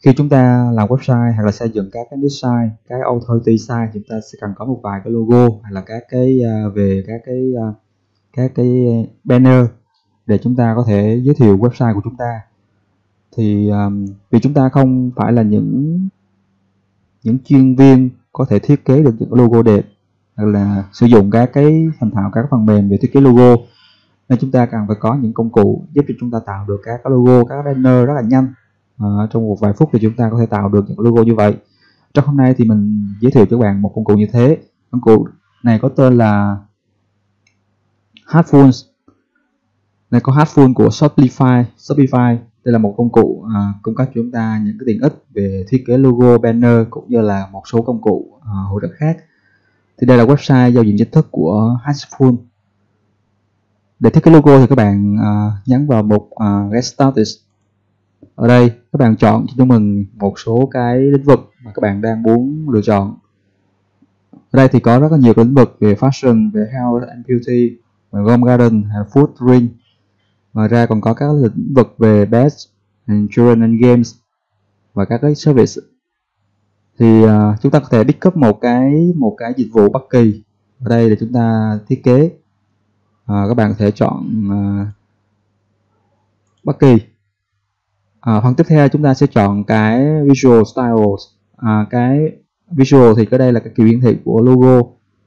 Khi chúng ta làm website hoặc là xây dựng các cái niche site, các authority site, chúng ta sẽ cần có một vài cái logo hay là các cái về các cái banner để chúng ta có thể giới thiệu website của chúng ta. Thì vì chúng ta không phải là những chuyên viên có thể thiết kế được những logo đẹp hoặc là sử dụng các cái thành thạo các phần mềm về thiết kế logo, nên chúng ta cần phải có những công cụ giúp cho chúng ta tạo được các cái logo, các banner rất là nhanh. Trong một vài phút thì chúng ta có thể tạo được những logo như vậy. Trong hôm nay thì mình giới thiệu cho các bạn một công cụ như thế. Công cụ này có tên là Heartfuls. Này có Heartfuls của Shopify. Đây là một công cụ cung cấp cho chúng ta những cái tiện ích về thiết kế logo, banner cũng như là một số công cụ hỗ trợ khác. Thì đây là website giao diện chính thức của Heartfuls. Để thiết kế logo thì các bạn nhấn vào mục Get Started. Ở đây các bạn chọn cho chúng mình một số cái lĩnh vực mà các bạn đang muốn lựa chọn. Ở đây thì có rất là nhiều lĩnh vực về fashion, về health and beauty, về home garden, food, drink. Ngoài ra còn có các lĩnh vực về pets, children and games và các cái service. Thì chúng ta có thể pick up một cái dịch vụ bất kỳ ở đây để chúng ta thiết kế. Các bạn có thể chọn bất kỳ. Phần tiếp theo chúng ta sẽ chọn cái visual styles. Cái visual thì cái đây là cái kiểu hiển thị của logo.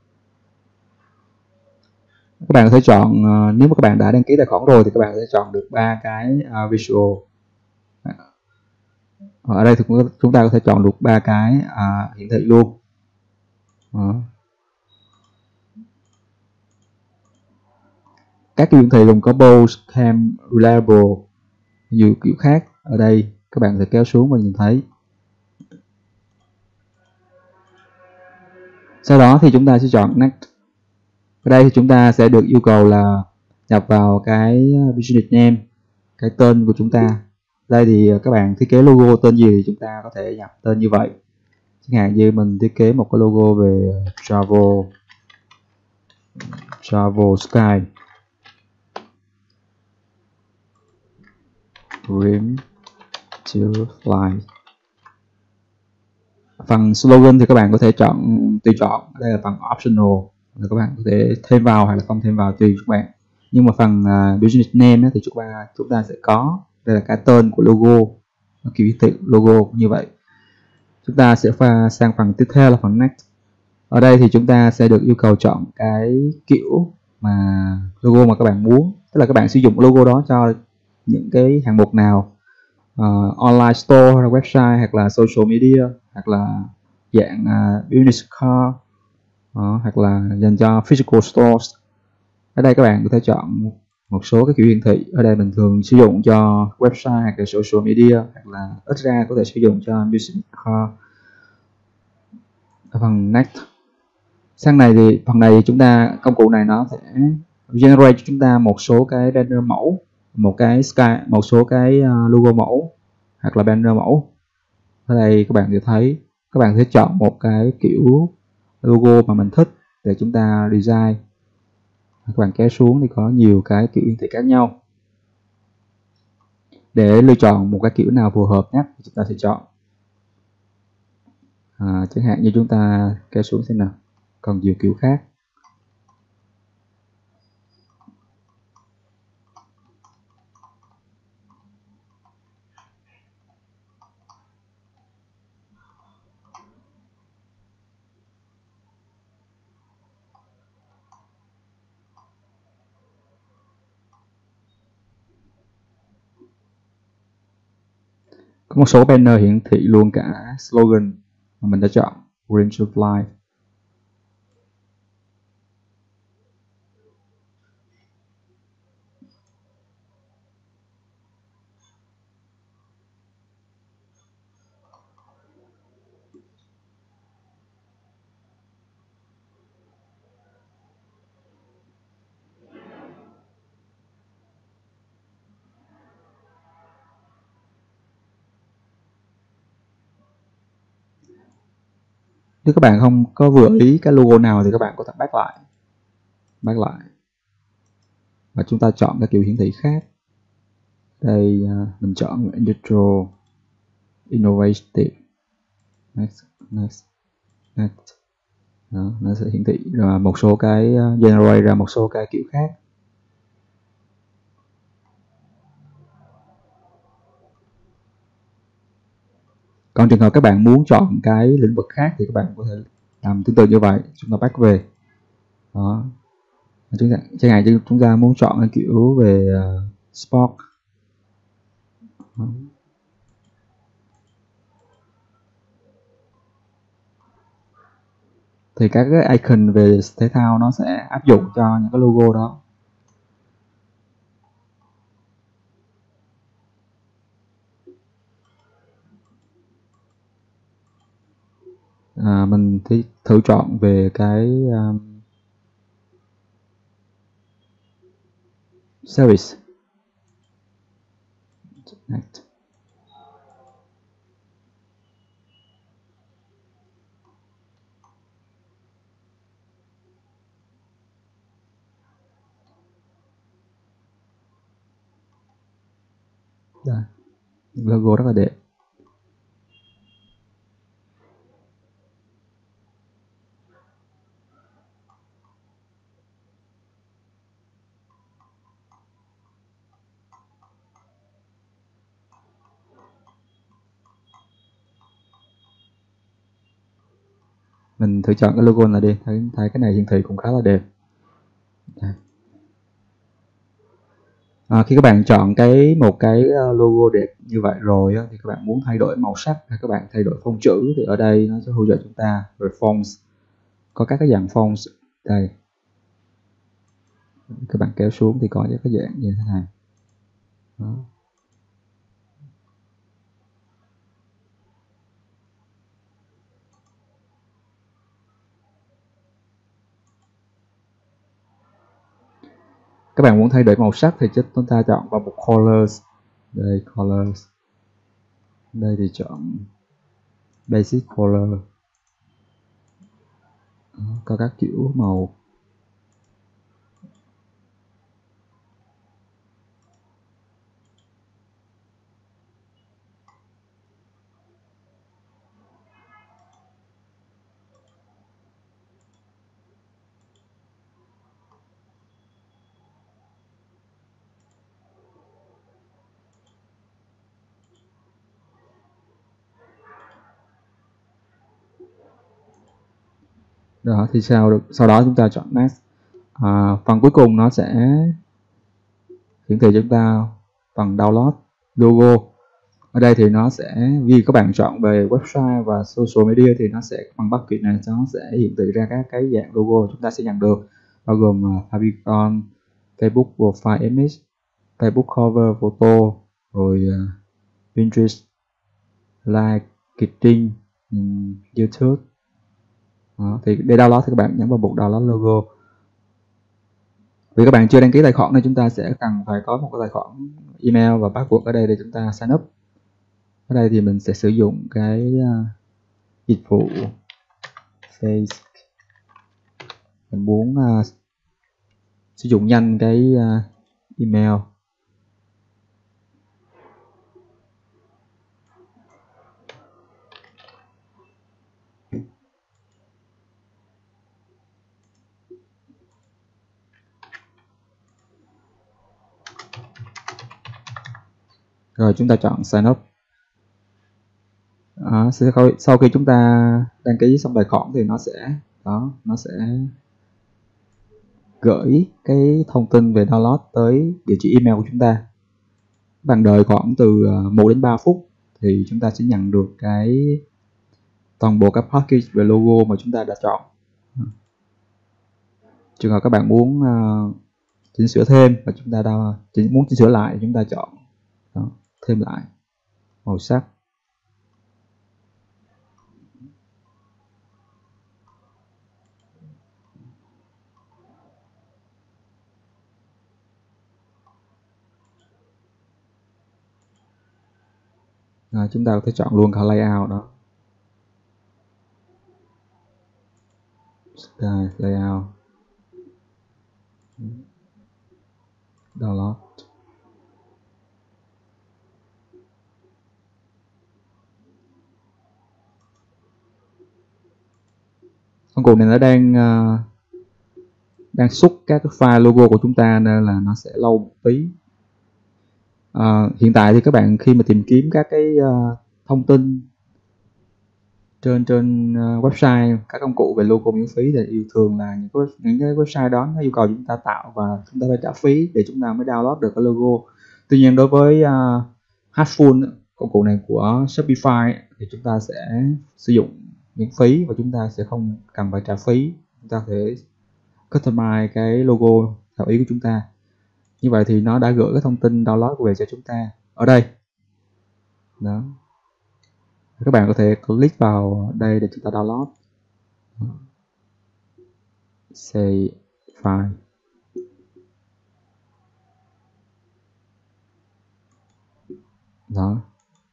Các bạn có thể chọn, nếu mà các bạn đã đăng ký tài khoản rồi thì các bạn sẽ chọn được 3 cái visual. Ở đây thì chúng ta có thể chọn được 3 cái hiển thị luôn. Các kiểu hiển thị gồm có bold, cam, reliable, nhiều kiểu khác. Ở đây các bạn sẽ kéo xuống và nhìn thấy. Sau đó thì chúng ta sẽ chọn Next. Ở đây thì chúng ta sẽ được yêu cầu là nhập vào cái business name, cái tên của chúng ta. Đây thì các bạn thiết kế logo tên gì thì chúng ta có thể nhập tên như vậy. Chẳng hạn như mình thiết kế một cái logo về Travel Sky, Dream to Fly. Phần slogan thì các bạn có thể chọn tùy chọn. Đây là phần optional, các bạn có thể thêm vào hay là không thêm vào tùy các bạn. Nhưng mà phần business name thì chúng ta sẽ có, đây là cái tên của logo, kiểu hiển thị logo như vậy. Chúng ta sẽ sang phần tiếp theo là phần next. Ở đây thì chúng ta sẽ được yêu cầu chọn cái kiểu mà logo mà các bạn muốn, tức là các bạn sử dụng logo đó cho những cái hạng mục nào, online store hoặc là website hoặc là social media hoặc là dạng business card, hoặc là dành cho physical stores. Ở đây các bạn có thể chọn một số cái kiểu hiển thị. Ở đây mình thường sử dụng cho website hoặc là social media, hoặc là ít ra có thể sử dụng cho business card. Ở phần next, sang này thì phần này chúng ta, công cụ này nó sẽ generate cho chúng ta một số cái banner mẫu, một số cái logo mẫu hoặc là banner mẫu. Ở đây các bạn sẽ thấy, các bạn sẽ chọn một cái kiểu logo mà mình thích để chúng ta design. Các bạn kéo xuống thì có nhiều cái kiểu hiển thị khác nhau. Để lựa chọn một cái kiểu nào phù hợp nhất thì chúng ta sẽ chọn. Chẳng hạn như chúng ta kéo xuống xem nào, còn nhiều kiểu khác. Có một số banner hiển thị luôn cả slogan mà mình đã chọn, Dream to Fly. Nếu các bạn không có vừa ý cái logo nào thì các bạn có thể back lại và chúng ta chọn cái kiểu hiển thị khác. Đây mình chọn industrial. innovative, next, next, next. Đó, nó sẽ hiển thị rồi một số cái generate ra một số cái kiểu khác. Còn trường hợp các bạn muốn chọn cái lĩnh vực khác thì các bạn có thể làm tương tự như vậy. Chúng ta back về. Đó. Chẳng hạn như chúng ta muốn chọn cái kiểu về sport. Đó. Thì các cái icon về thể thao nó sẽ áp dụng cho những cái logo đó. Mình thử chọn về cái service. Next. Đây. Logo rất là đẹp. Mình thử chọn cái logo này đi, thấy cái này hiển thị cũng khá là đẹp. Khi các bạn chọn một cái logo đẹp như vậy rồi thì các bạn muốn thay đổi màu sắc hay các bạn thay đổi phông chữ thì ở đây nó sẽ hỗ trợ chúng ta về fonts. Có các cái dạng fonts đây. Các bạn kéo xuống thì có những cái dạng như thế này. Đó. Các bạn muốn thay đổi màu sắc thì chúng ta chọn vào mục colors. Đây colors. Đây thì chọn basic color. Đó, có các kiểu màu. Đó thì sau đó chúng ta chọn next. Phần cuối cùng nó sẽ hiển thị chúng ta phần download logo. Ở đây thì nó sẽ vì các bạn chọn về website và social media thì nó sẽ bằng bucket này nó sẽ hiển thị ra các cái dạng logo chúng ta sẽ nhận được, bao gồm favicon, Facebook profile image, Facebook cover photo, rồi Pinterest, like, Kitting, YouTube. Đó, thì để download thì các bạn nhấn vào mục download logo. Vì các bạn chưa đăng ký tài khoản nên chúng ta sẽ cần phải có một cái tài khoản email và password ở đây để chúng ta sign up. Ở đây thì mình sẽ sử dụng cái dịch vụ Face. Mình muốn sử dụng nhanh cái email. Rồi chúng ta chọn sign up. Sau khi chúng ta đăng ký xong tài khoản thì nó sẽ gửi cái thông tin về download tới địa chỉ email của chúng ta. Bạn đợi khoảng từ 1 đến 3 phút thì chúng ta sẽ nhận được toàn bộ các package về logo mà chúng ta đã chọn. Trường hợp các bạn muốn chỉnh sửa thêm và chúng ta muốn chỉnh sửa lại, chúng ta chọn thêm lại màu sắc. Chúng ta có thể chọn luôn cả layout đó. Style, layout, download. cụ này nó đang xuất các cái file logo của chúng ta nên là nó sẽ lâu một tí. Hiện tại thì các bạn khi mà tìm kiếm các cái thông tin trên website các công cụ về logo miễn phí thì thường là những cái website đó nó yêu cầu chúng ta tạo và chúng ta phải trả phí để chúng ta mới download được cái logo. Tuy nhiên đối với Hearthful, công cụ này của Shopify, thì chúng ta sẽ sử dụng miễn phí và chúng ta sẽ không cần phải trả phí. Chúng ta sẽ customize cái logo theo ý của chúng ta. Như vậy thì nó đã gửi cái thông tin download về cho chúng ta ở đây. Đó. Các bạn có thể click vào đây để chúng ta download. Save file. Đó.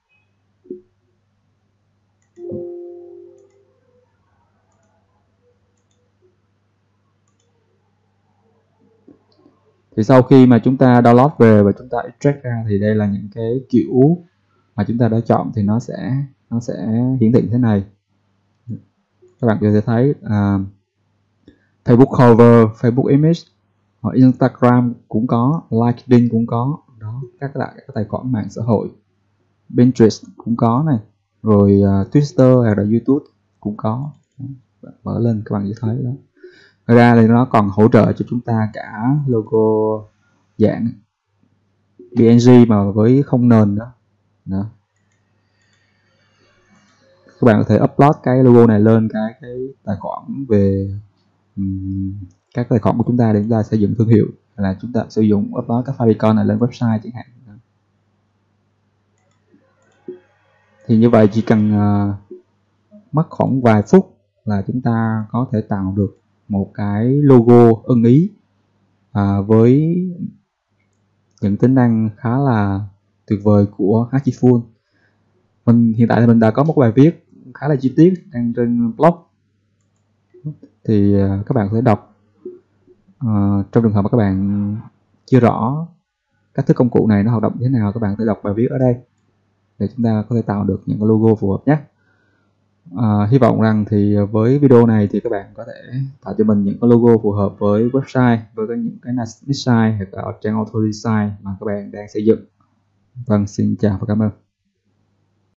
Thì sau khi mà chúng ta download về và chúng ta extract ra thì đây là những cái kiểu mà chúng ta đã chọn, thì nó sẽ hiển thị thế này. Các bạn có thể thấy Facebook cover, Facebook image, hoặc Instagram cũng có, LinkedIn cũng có, đó, các tài khoản mạng xã hội, Pinterest cũng có này, rồi Twitter hay là YouTube cũng có. Mở lên các bạn sẽ thấy đó. Ngoài ra thì nó còn hỗ trợ cho chúng ta cả logo dạng PNG mà với không nền đó. Đó. Các bạn có thể upload cái logo này lên cái tài khoản về các tài khoản của chúng ta để chúng ta xây dựng thương hiệu, là chúng ta sử dụng upload các favicon này lên website chẳng hạn. Thì như vậy chỉ cần mất khoảng vài phút là chúng ta có thể tạo được một cái logo ưng ý với những tính năng khá là tuyệt vời của Hearthful. Hiện tại thì mình đã có một bài viết khá là chi tiết đang trên blog, thì các bạn có thể đọc. Trong trường hợp mà các bạn chưa rõ cách thức công cụ này nó hoạt động như thế nào, các bạn có thể đọc bài viết ở đây để chúng ta có thể tạo được những cái logo phù hợp nhé. Hy vọng rằng thì với video này thì các bạn có thể tạo cho mình những cái logo phù hợp với website, với những cái design hoặc là trang auto design mà các bạn đang xây dựng. Vâng, xin chào và cảm ơn.